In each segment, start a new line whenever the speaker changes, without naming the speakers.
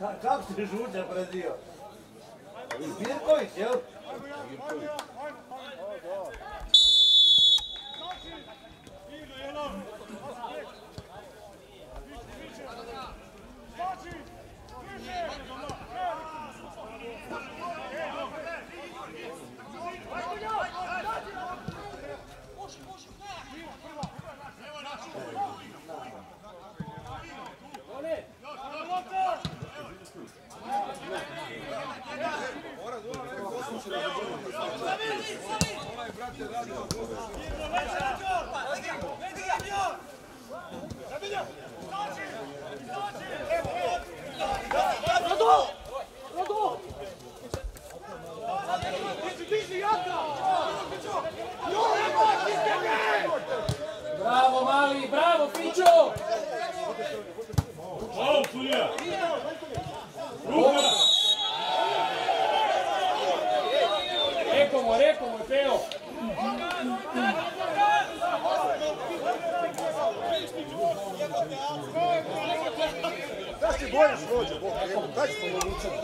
Kako se Žuđa prezio? Birković, jel?
Bravo mali, bravo Fićo!
Bravo Fulja! Ruka!
Rekao mu, Teo!
Da se bojiš rođe, daj se pomogućemo.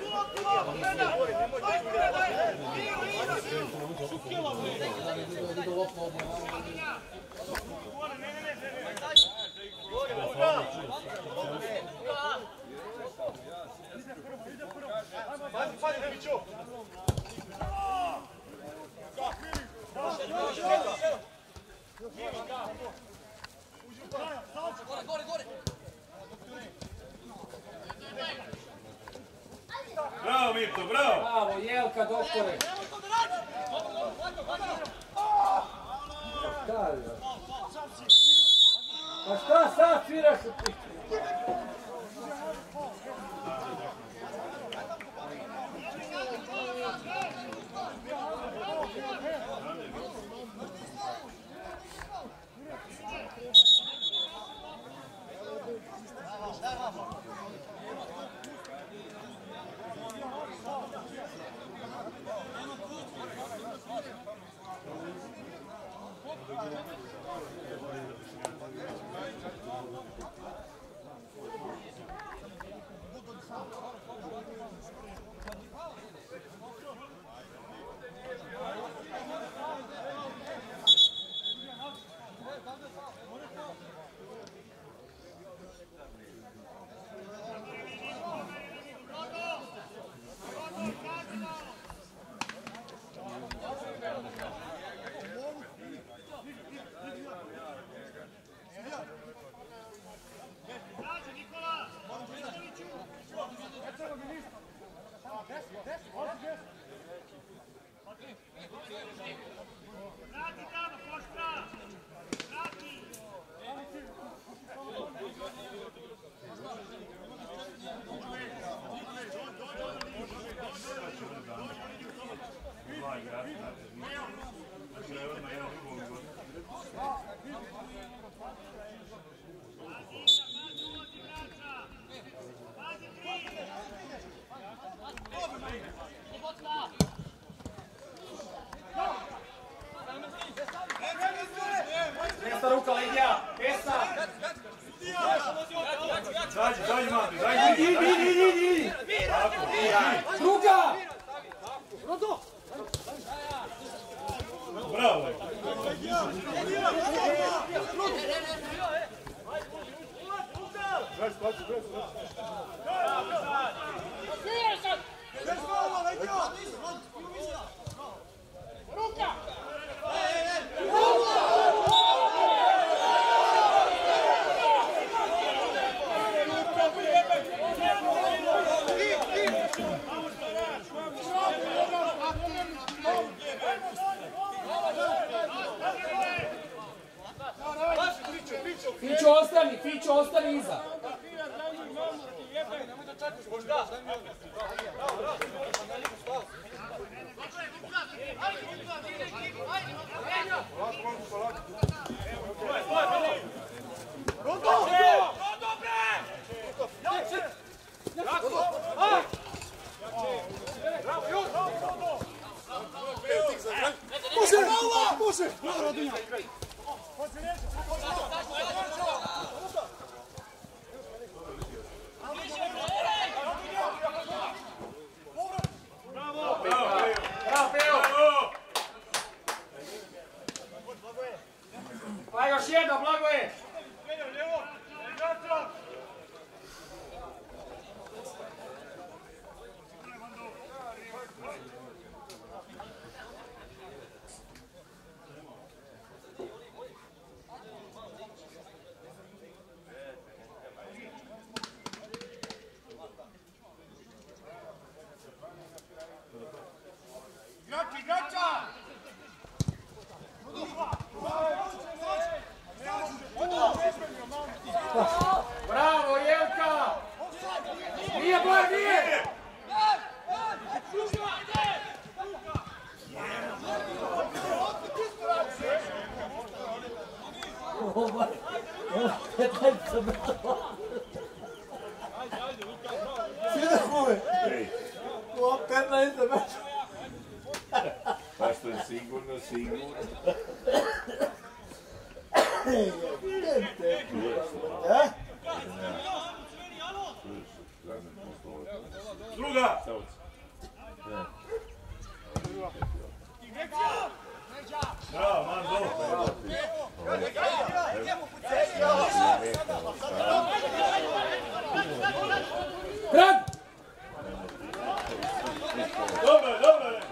Bravo Mirto, bravo!
Bravo, Jelka, doktore!
Pa šta sad sviraš u piću?
Pesa ruka, Lidija! Pesa!
Dađi, mati, dađi! Idi!
Druga!
Bravo!
Fićo, ostani iza.
Može!
Svi da kume.
Ej,
O 15 metra.
pa što je sigurno, sigurno.
E?
Druga! Bravo, Mando!
Krag!
Dobro je, dobro je!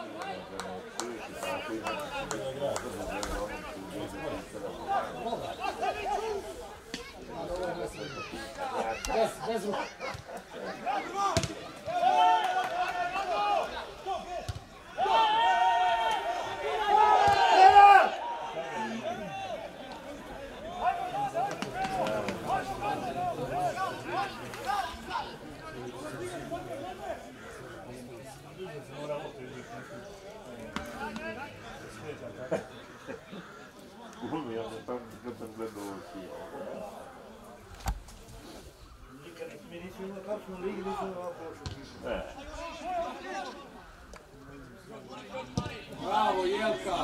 Bez ruka.
Mi nismo imali kako ligi, nismo imali prošlo.
Bravo, Jelka.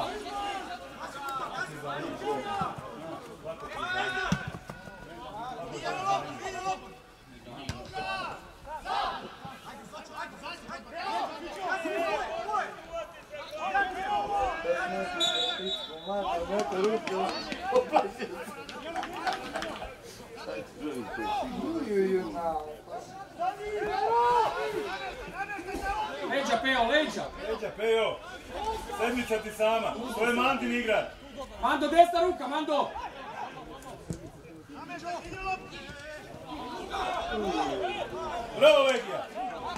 Leđa, Peo, leđa.
Leđa, Pejo! Sedmica ti sama, to je Mandin igra.
Mando, desna ruka, Mando.
Bravo, Legija!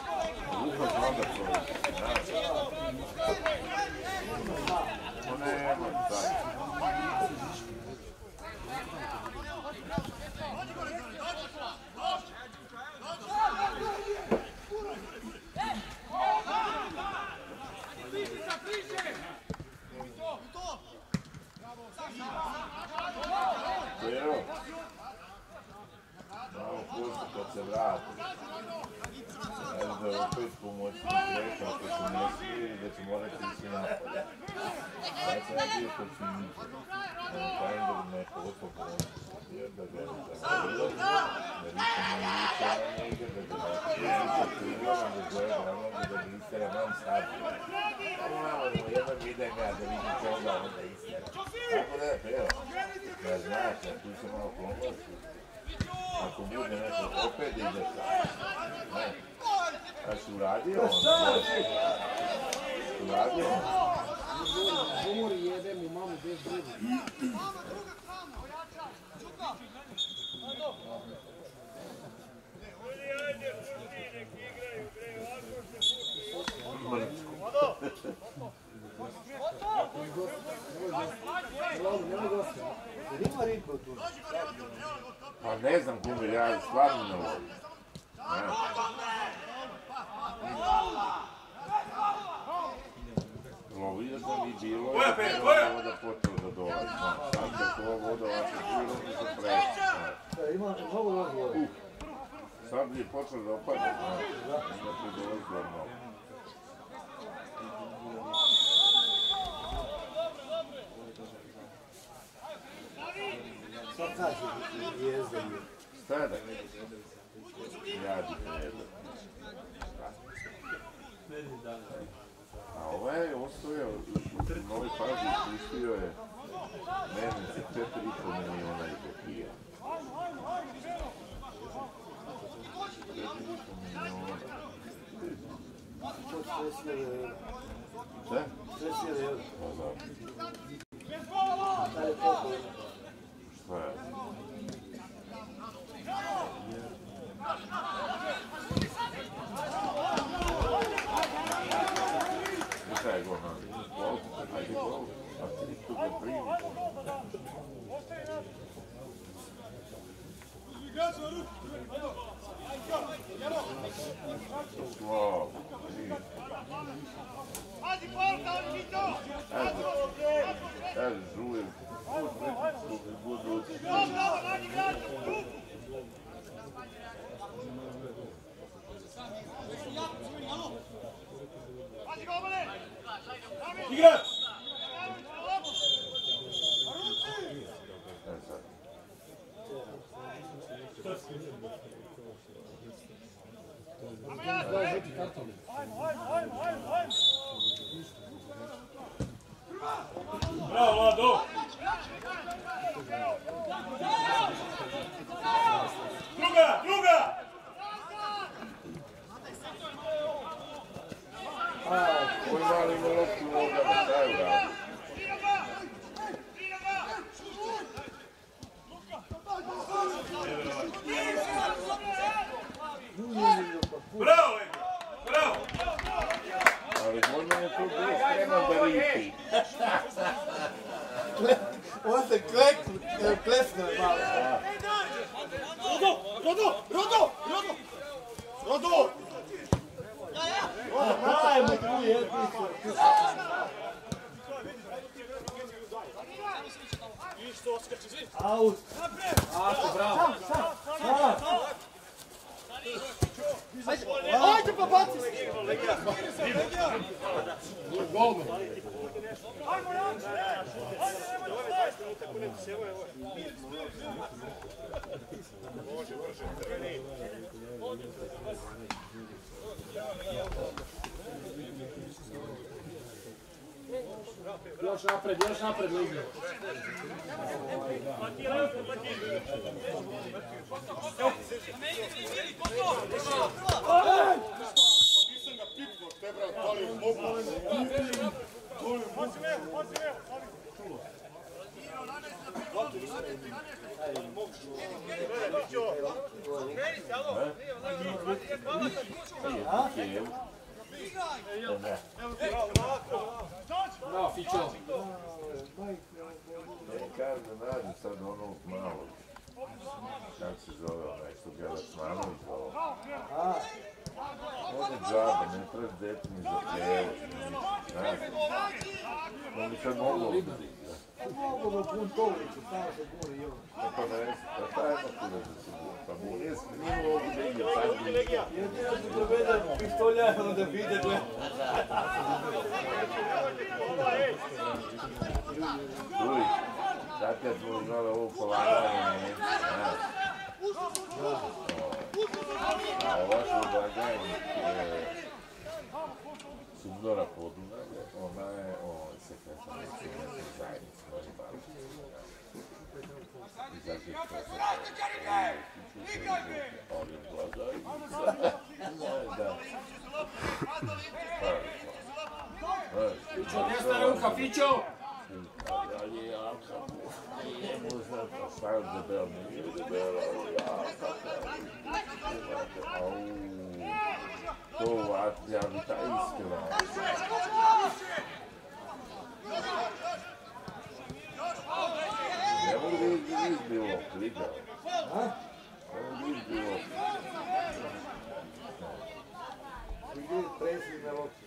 Pero, malo pusti kad se vrati. Da opet pomoći Greka, ako se ne smije i da će morati ići napolje. Sad sam bio kod Finića. Kajem da bi neko oto pomoći. Jer da ga je zavodilo, da nisam navića na njega, da ga navića krila, da gleda ravno, da bi istera vam stavio. Malo jedan vidim ja, da vidim čega onda istera. Tako da je, Peo, da znaš, da tu se malo pomoći. Ako bude neko opet ide sad. A si uradio onda? Uradio onda?
Umori, jedem u mamu bez drugi.
Pa ne znam kume, ja stvarno ne volim. Lovio sam i bilo je da voda počela da dolazi. Sad da to voda ovako bilo mi se preći.
Ima mnogo razgovora.
Sad bi je počelo da opada, da će dolazi normalno.
Sad kaže jezda je.
Sada. Jadi prejedno. A ovaj je ostojao, u novoj fazi pustio je dnevnice 4,5 miliona i kopija. 4,5 miliona.
To sve sjede.
Šta?
Sve sjede.
Pa da.
Da je to.
Šta je? Šta je go na gol? Ajde gol. A ti tu ga primi. Wow. Ajde.
Igrat! Bravo, Vlado! Druga!
Koji mali ima loptu ovoga na kraju radi.
Bravo, bravo!
Ali Gojman je tu bio spreman da ripi.
On se klesno je malo. Rodo! Dajmo tu jednicu. Out.
Bravo.
Ajde pa baci!
Golman. Još napred, Liga.
Nisam ga pipnuo, te brat, da li je mogu?
Bravo, Fićo.
Ne kažem, nađem sad onog malog. Kako se zove onaj što ga Lasmanović zove? On je džaba, ne treba deti ni za prijevoz, znaš. On bi sad moglo biti.
Mogu mu pun tovicu, samo se buni još.
Pa ne, pa taj ima tu da se buni. Pa buni je snimilo ovu negdje, sad bi išao.
Jedino se dovedemo pistoljano da vide gleda.
Čuj, sad kad smo imali ovo polaganje, znaš. A ova su blagajnik Subdora Podunavlje, ona je sekretarnica nekoj zajednici, može malo. I zato što se ovim blagajnica.
Fićo, desna ruka, Fićo!
Ali je jaka, nije možda stavio debel, nije debel, ali jaka. To ja bi ta iskreno. Ne mogu da izbilo kliga. Ne mogu da izbilo.
Gdje presli na loptu?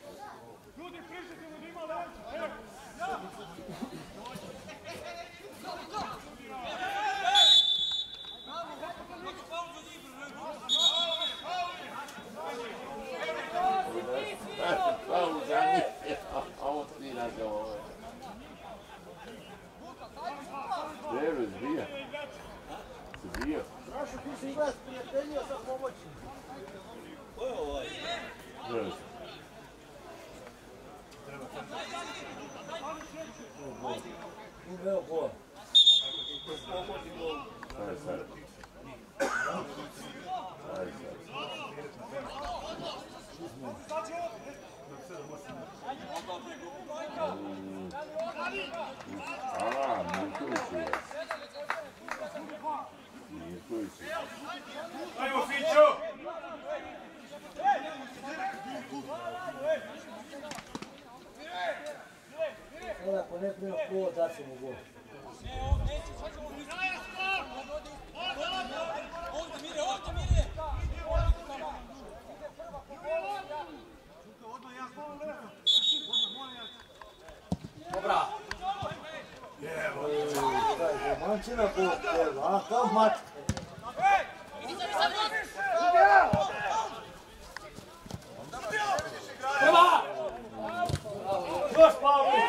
Paul za njih, a on svira ga ove. Vero, izbija. Se bio.
Strašno, ti si vas prijateljio sa pomoći.
Ko je ovaj?
Vero.
Evo bola.
Aj sad. Aj sad. A, Mirković je. Mirković je.
Ajmo, Fićo!
Sada ako ne prima kola, da ćemo gol.
Dobra.
Mančina bol, a kao mačka.
Prva!
Još Pavle!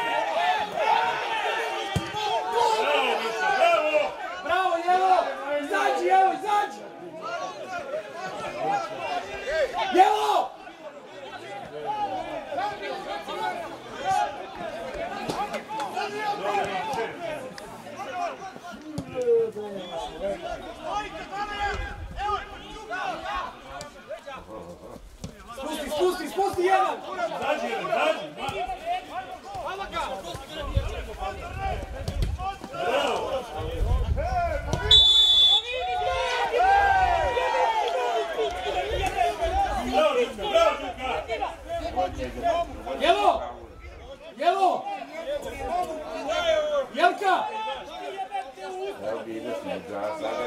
Jelo! Jelo! Jelka!
Evo ga ide sniđa, sada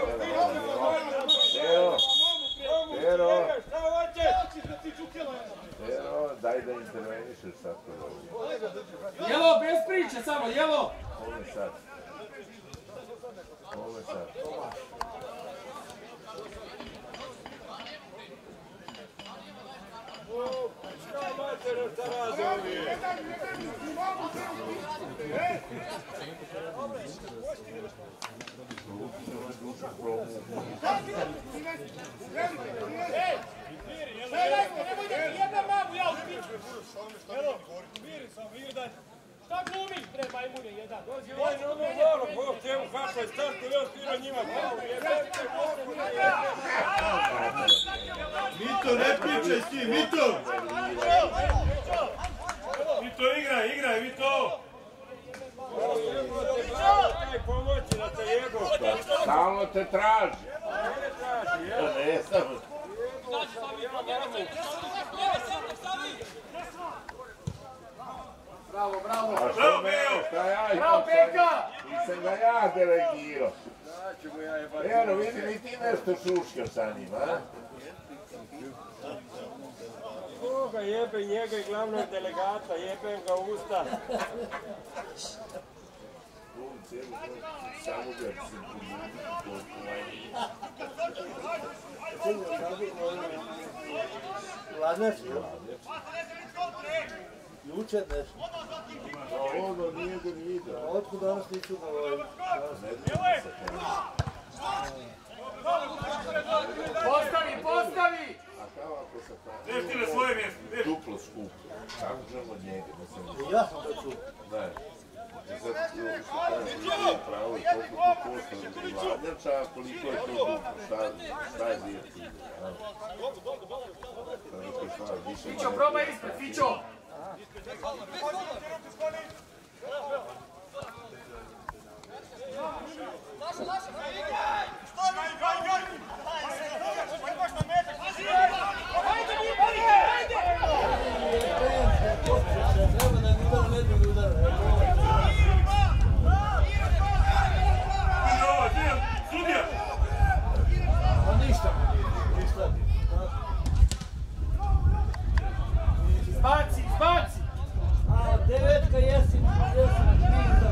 Pero, daj da intervenišeš sad to dobro.
Jelo, bez priče samo, jelo!
Ovo je sad.
Šta glumiš bre majmune jedan?
Bog temu kako je startu, još tira njima.
Mito, ne pričaj s tim, Mito!
Vito, igraj, Vito!
Kaj pomoći da te jedu.
Stalno te traži. Ne samo.
Bravo, bravo!
A što me, šta ja imam?
Bravo, Peka!
Nisam ga ja delegirao. Evo, vidi, ni ti nešto šuškaš sa njim, a?
Koga jebe njega i glavnog delegata, jebem ga u usta.
Samo ga se
Ladneš? Jučer nešto.
ono nije ga ni vidio.
Otkud danas nisu govorili?
Postavi!
A kao ako se
Deš ti na svoje mjesto, deš.
duplo skupo, kako ćemo od njega?
Ja sam to čuo.
Ne. I sad što kaže pravo i koliko ti košta vladnjača, a koliko je to duplo, šta je lijep ide?
Fićo, probaj ispred, Fićo! Zbaci!
A devetka jesi pizda.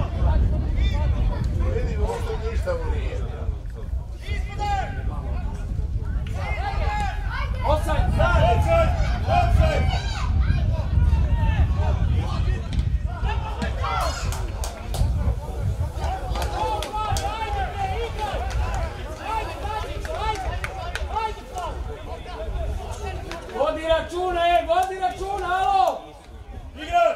Vidimo, što ništa mu nije.
Offside! Vodi računa, alo!
Igra!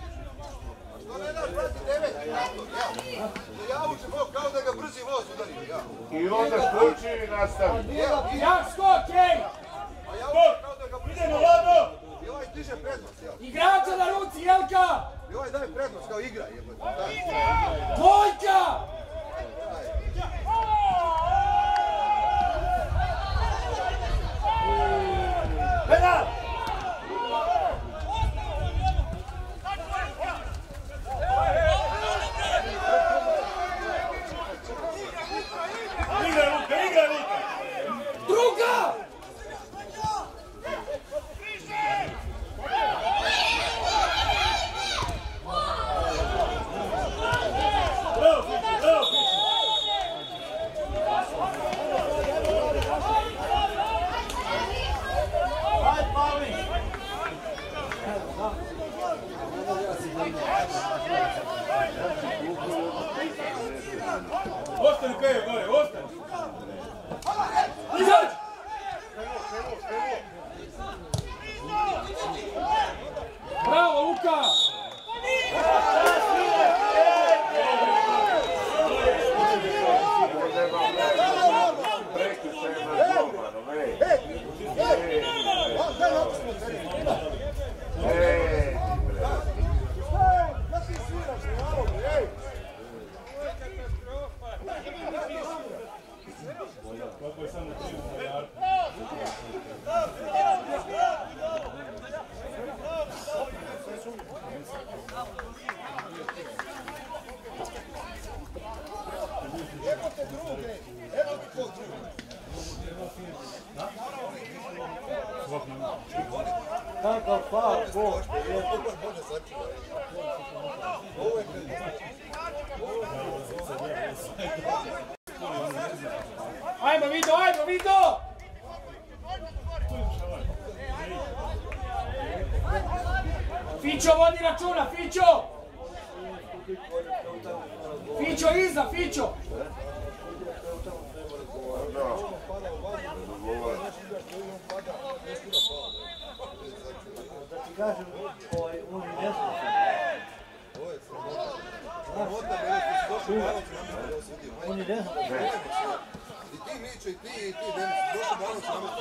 Ja učim kao da ga brzi voz udari.
I onda skoči i nastavi.
Jak skok, ej!
Idemo, Lado!
I ovaj diže prednost, jel?
Igrača na ruci, Jelka!
I ovaj daje prednost kao igra, jebate.
Dvojka!
Penal! Igraj, Luka!
Druga!
Ostani Pejo gore, ostani!
Izađi! Bravo, Luka!
Kako je samo 3 milijarde?
Kakav faul, Bog, je.
Ajmo, Vido, ajmo, Vido! Fićo, vodi računa, Fićo! Fićo, iza, Fićo!
Da ti kažem, oni ne znam. Oni ne znam.
I ti Mićo, i ti Denis, došli malo će nam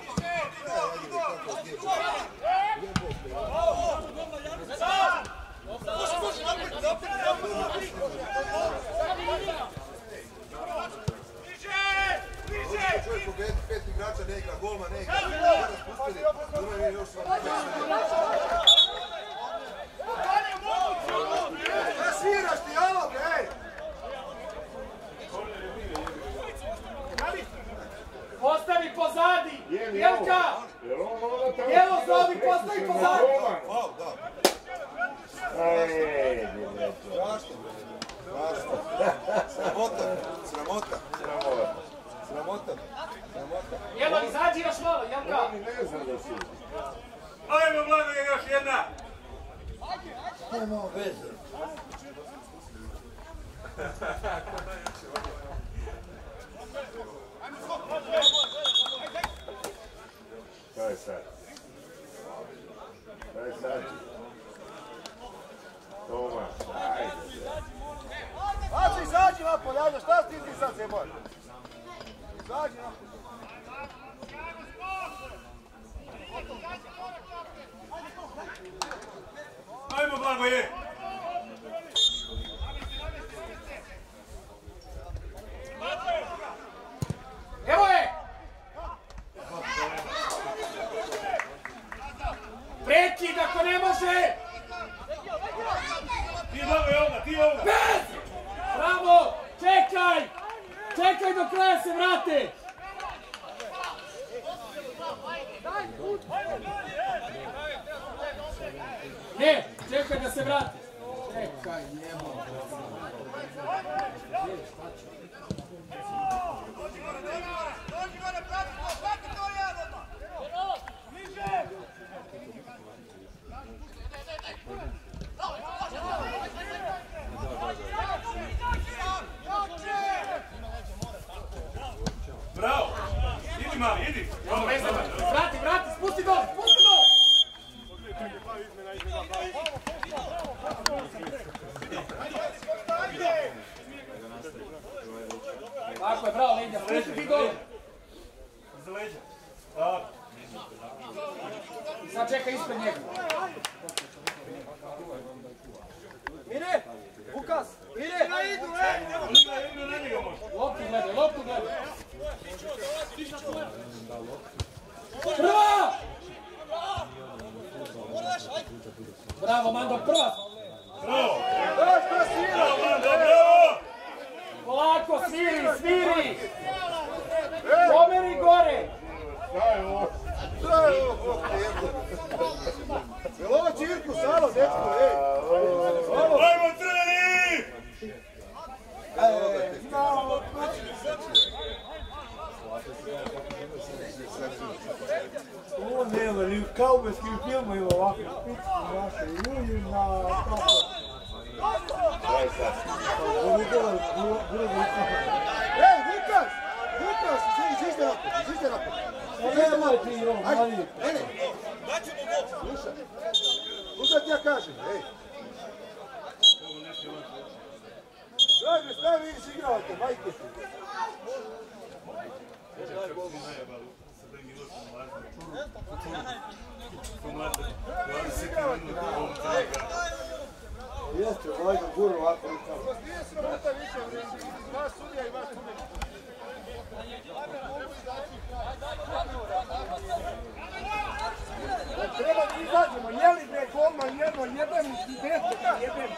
čovjek pobediti 5 igrača, ne igra, golma ne igra. Sada spustili, imaju još sva. Šta sviraš ti, alo, ej!
Postavi pozadi! Jelka! Jelo zovi, postavi pozadi!
Wow, da. Strašno. Sramota.
Jelo, izađi još malo, Jelka!
Ajmo, Blago, još jedna!
Nema veze.
Šta je sad? Toma, ajde.
Znači, izađi napolje, ajde, šta ti sad se boš? Izađi napolje.
Ajmo, Blago, je!
Evo je! Prekid ako ne može!
Ti Blago je ovdje, ti ovdje!
Bez! Bravo! Čekaj! Čekaj do kraja se vrate! Ne, čekaj da se vrati! Čekaj, jebo!
Bravo! Idi mali, idi!
Vrati, spusti dole, spusti dole! Tako je, bravo, Lidija, spusti ti dole!
Za leđa. Tako.
I sad čekaj ispred njega.
Mire! Vukas! Mire!
Idu na njega možda.
Loptu gledaj! Prva! Bravo, Mando, prva!
Bravo!
Bravo,
Mando, bravo!
Polako, sviri! Pomeri gore!
Jel ovo cirkus, alo, dečko, ej!
Ajmo, crveni!
Ovo nema, ni u kaubojskim filmovima ovako špički naše, ljudi na tako. Ovo je
Ej, Vukas, izište napad.
nemoj ti ovo, mali.
Ne. Slušaj ti ja kažem, ej. Dajme, šta vi izigravate, majke ti.
Jeste, ovaj guru ovako i tako.
Nije sramota više, vas sudija i vas sudija.
Treba da izađemo, jeli bre golman, jebem i jebem.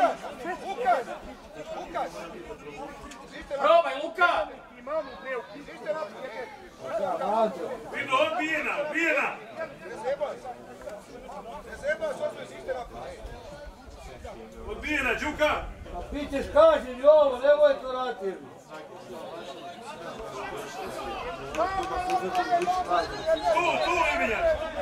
Vukas!
Probaj, Luka!
Imamo bre, izište napad, jebem.
Vidu, odbijena! Ubijena, Đuka!
A pićeš kažnjeni ovo, nemoj to raditi.
Tu, Emiljan!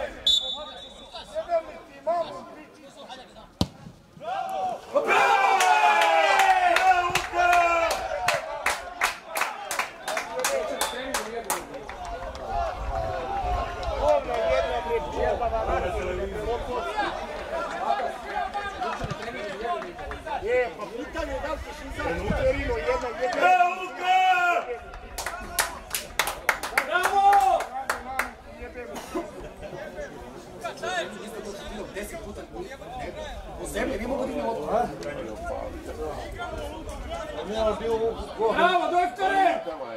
Bravo, doktore!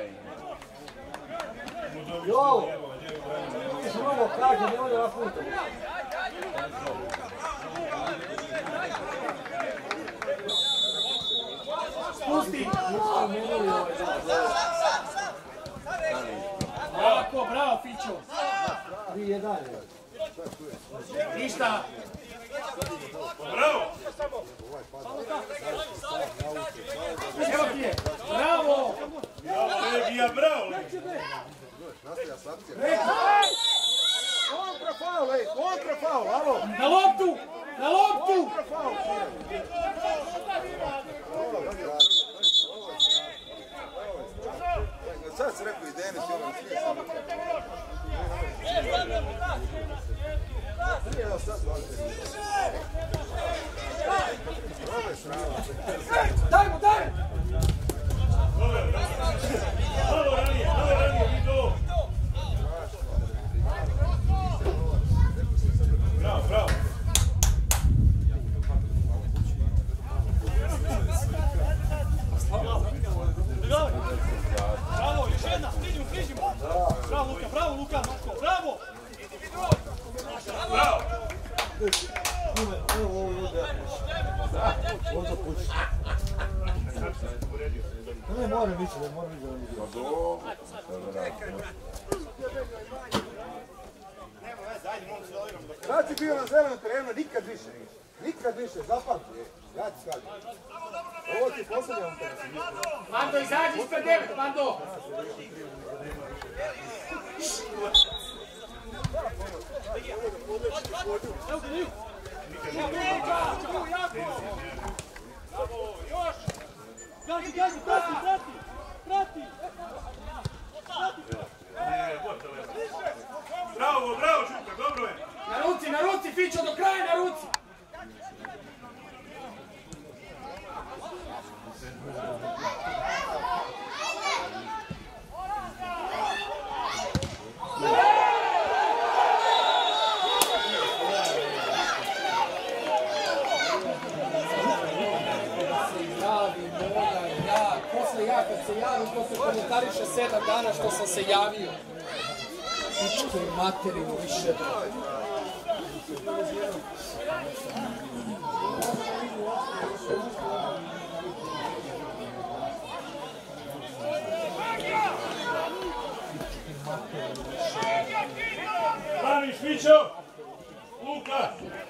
Jo! Vidiš mnogo kaže, ne ovdje ovako puta.
Spusti! Bravo, Fićo!
3-1.
Ništa!
Bravo!
Evo ti je! Bravo!
Legija, bravo!
Kontrafaul, alo!
Na loptu! Na loptu!
Sad si rekao i Denis, ono svi sam.
Daj mu, daj!
Malo ranije, vi to! Bravo!
Bravo, još jedna, stiđimo. Bravo Luka, bravo!
Bravo!
Evo ovo ovdje. Ovdje pući. Ne, moram ići da mi
Pa dobro.
Kad si bio na zelenom terenu, nikad više. Nikad više, zapamti. Ja ti kažem. Ovo ti posljednja utakmica.
Mando, izađi ispred 9, Mando!
Gazi, prati!
Bravo, Đuka, dobro je!
Na ruci, Fićo, do kraja na ruci! Kad se javim, to se komentariše 7 dana što sam se javio. Pičke materinu više.
Braniš, Fićo! Luka!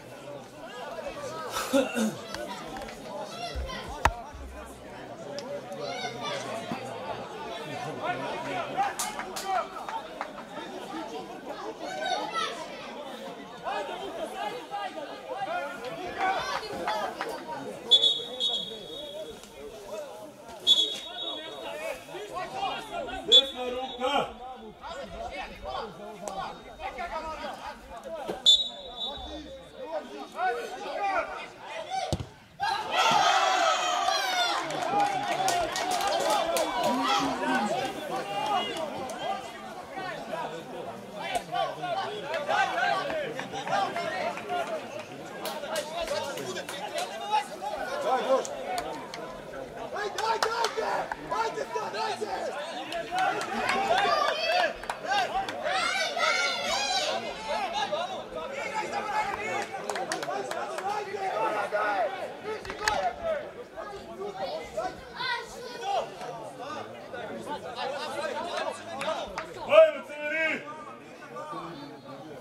Desna ruka!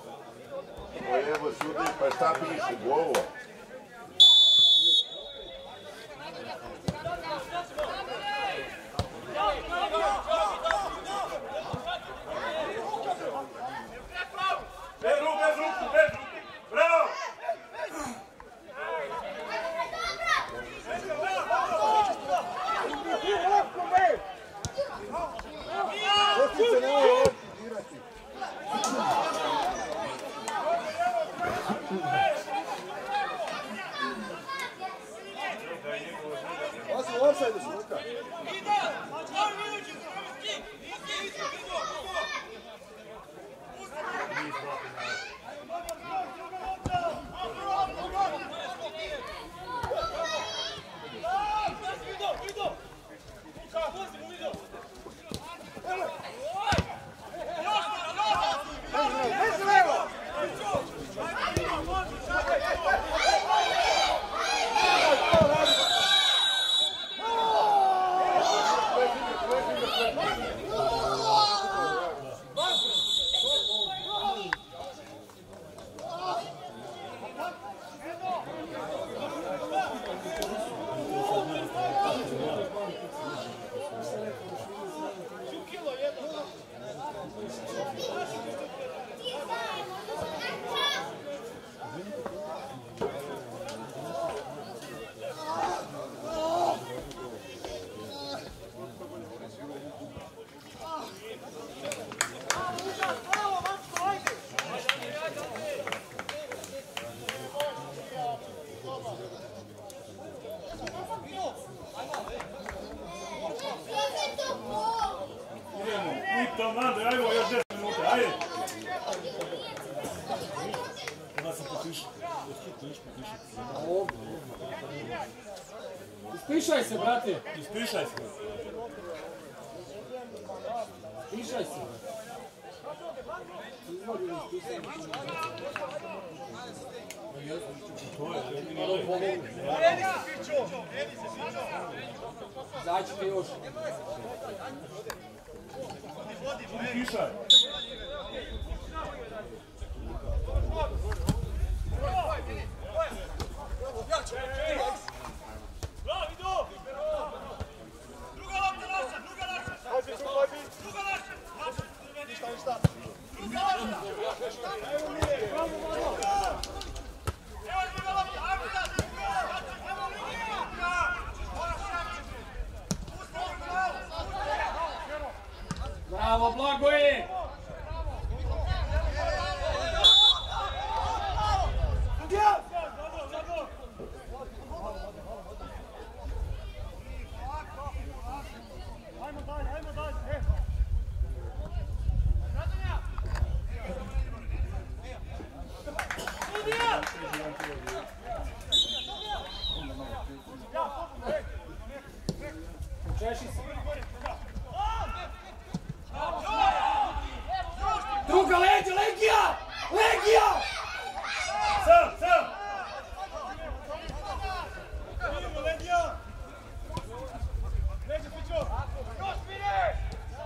Evo sudi, pa šta piše, govo?
Ispišaj se, brate.
Ispišaj se.
Ispišaj se. Zađite još.
Ispišaj.
Bravo, Blagoje! Češi se. Druga leđa, Legija! Legija!
Sam!
Legija! Leđa, pićo! Još mine!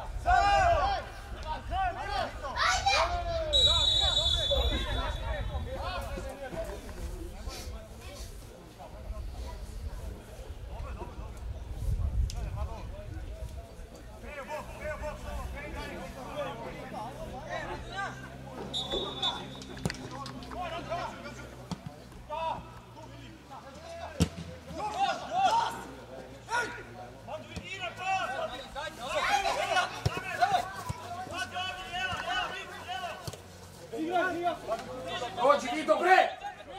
Dođi, Vido, bre!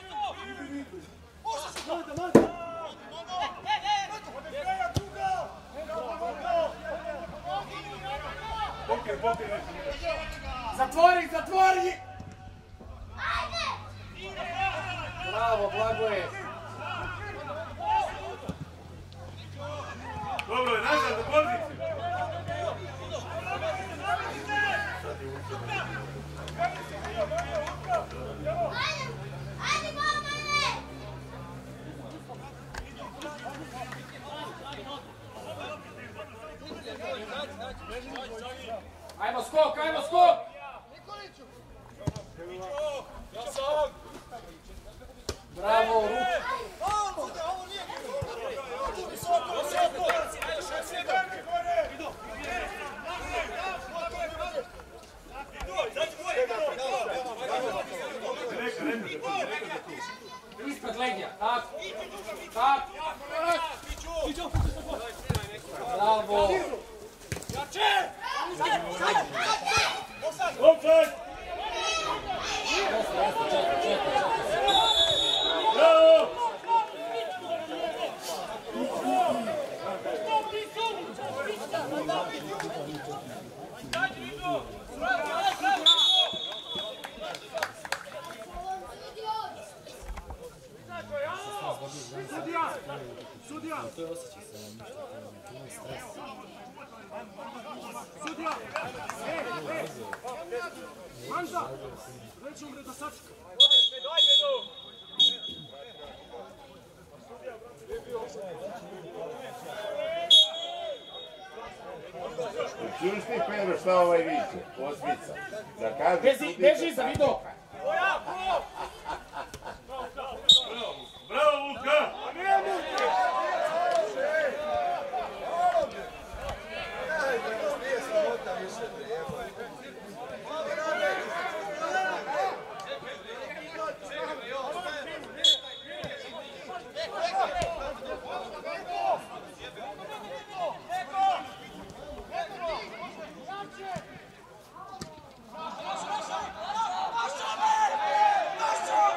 Zatvori! Bravo, Blagoje!
Dobro je, nazad do poziciju.
Ajmo skok! Bravo, ruku! Ispred Legija, tako! Bravo!
Offside!
Čekaj.
Bravo!
Sudija! Manza! Rećemo bre da sačka.
Čuš ti, Pedro, šta ovaj viče? Osmica. Da kaže...
Beži za Vido!
Bravo, Luka!
Let's go!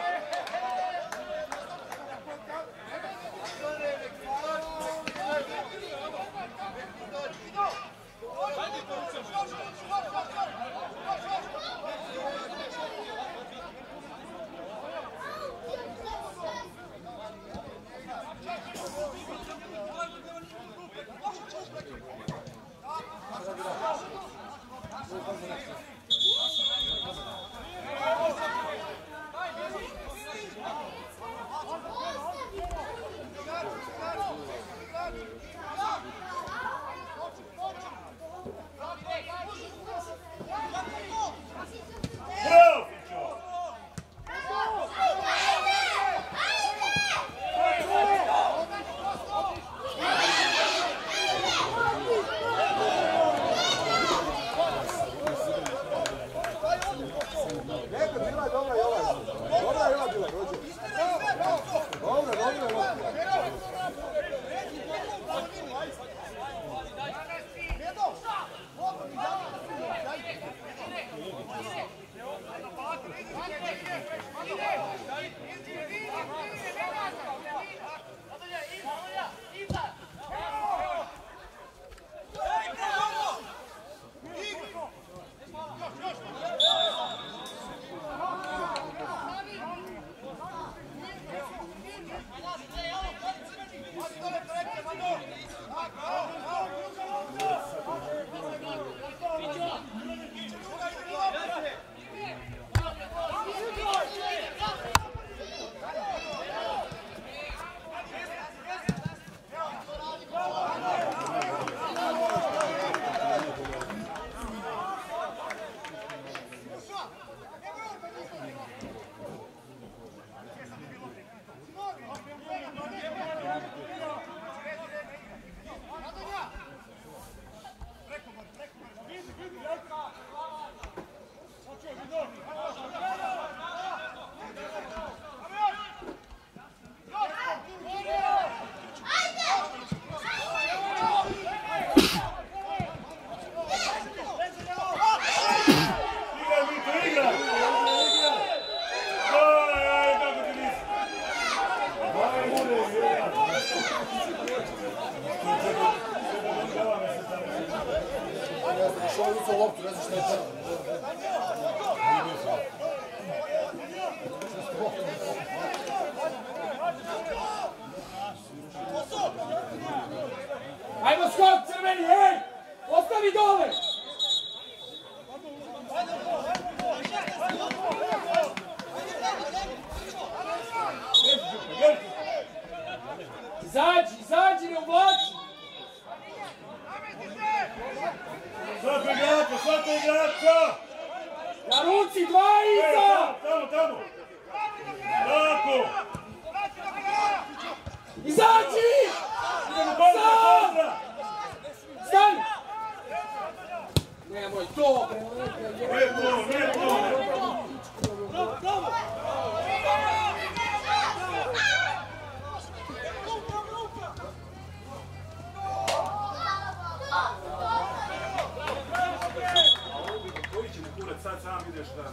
Ajmo skok, crveni, hej! Ostavi dole! Izađi, ne uvlači!
Svako igrača!
Na ruci, dva iza!
Tamo! Tako!
Izađi! Sam! Stani! Nemoj to,
Nije to! Koji će mu kurac sad sam ideš da...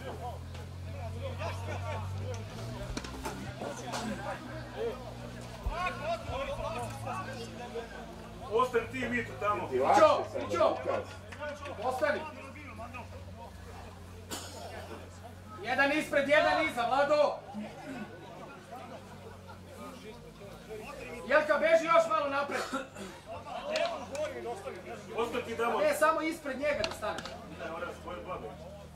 Ostani ti Mito tamo.
Mićo! Ostani! Jedan ispred, jedan iza, Vlado! Jelka, beži još malo napred!
Ostani ti tamo.
Ne, samo ispred njega da staneš.
Ne, ona se boje blago.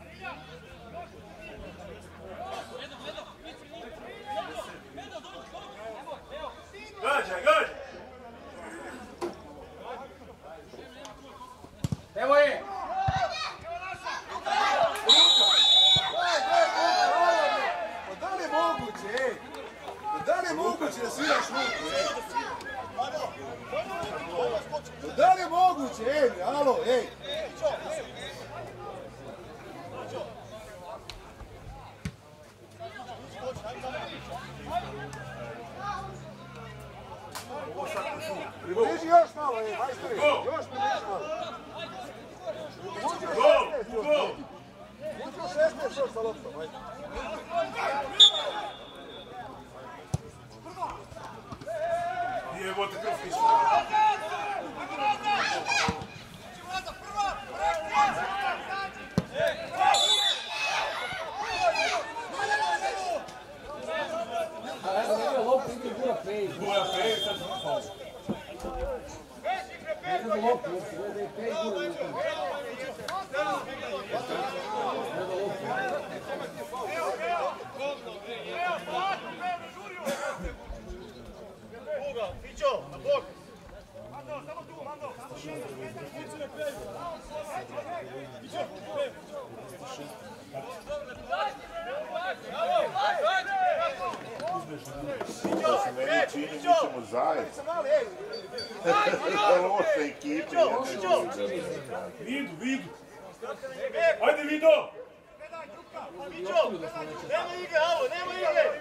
Gađaj!
Evo je!
Da li je moguće, ej? Da li je moguće da sviraš ruku, ej? Da li je moguće, ej, alo, ej? Približi još malo, ej, majstori, još približi malo.
Gol!
Uđu 16 još sa loptom, ajde.
Jebote, krvski što. Boja Pej, sad ću pao.
Fićo, na bok! Mando, samo tu, Mando!
Meni čini, mi ćemo zajedno. Loše ekipe.
Vidu! Ajde, Vido!
Fićo, nema igre, alo, nema igre!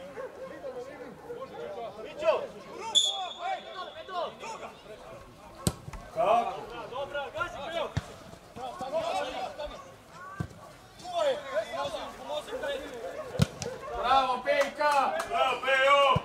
Fićo!
Kako?
Dobra, gazi preo!
Luka!
Bravo, Pejo!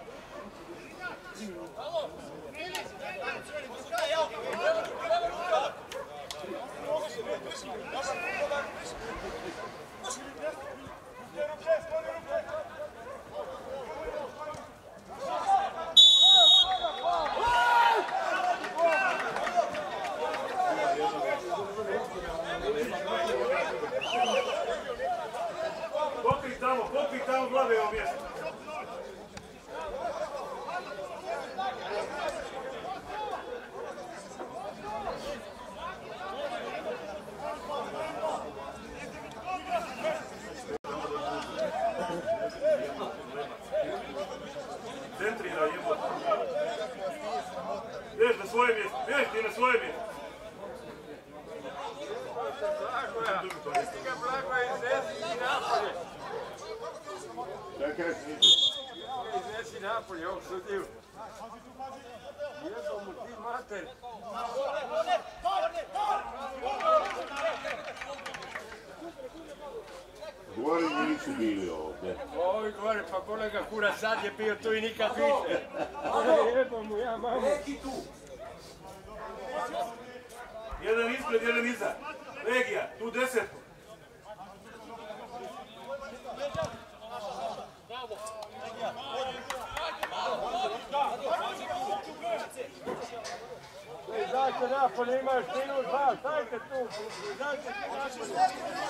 Pokri tamo glave ovo mjesto. Centrira jebo. Bješ na svoje mjesto, bješ ti na svoje mjesto.
Jesi ga Blagoja iznesi i napolje.
Čekaj, sniđu.
Iznesi napolje, ovog sudiju. Jebo mu ti mater.
Gore nisu bili ovdje.
Ovi gore, pa kolega Kura sad je bio tu i nikad više. Jebo mu ja mamu.
Jedan ispred, jedan iza. Legija, tu 10.
Izađite napolje, imaš minut, dva, stajte tu. Izađite napolje.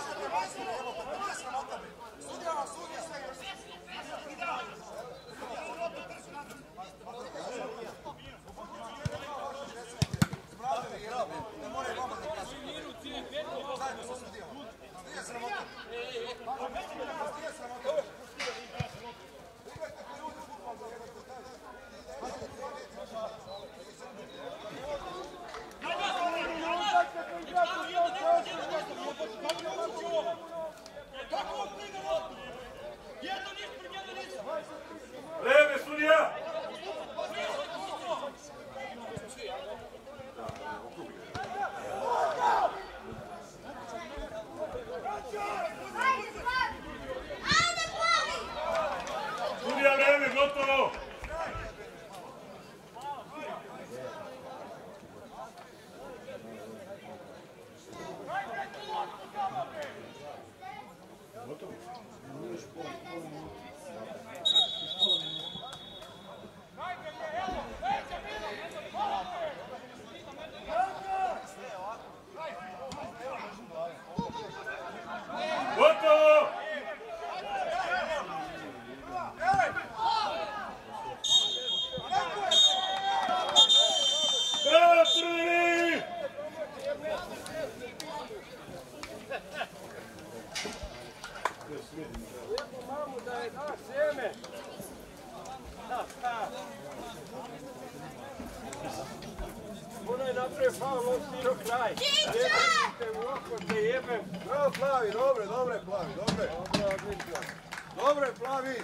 Vreme, sudija! Sudija, vreme, gotovo! Gotovo! Bravo, crveni!
Mamu da je daš sjeme. Ono je napravio faul, on stiro kraj. Jebem u oko, te jebem.
Bravo Plavi, dobre, Plavi, dobre. Dobre Plavi.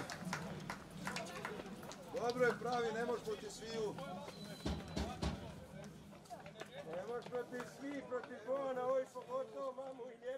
Dobro je Plavi, ne možeš protiv sviju.
Ne možeš protiv svih, protiv Bojana, ovo je pogotovo mamu i njegu.